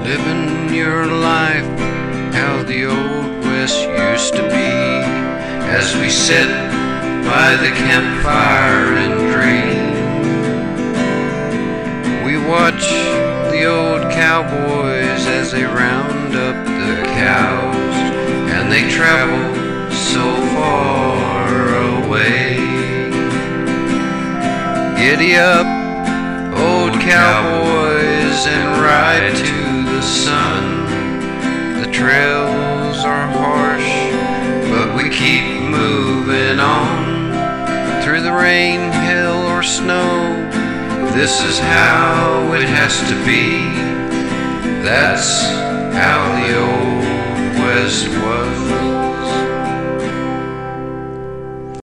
living your life how the old West used to be, as we sit by the campfire and dream. We watch the old cowboys as they round up the cows, and they travel so far away. Giddy up, old cowboys, and ride to the sun. The trails are harsh, but we keep moving on. Through the rain, hail, or snow, this is how it has to be. That's how the old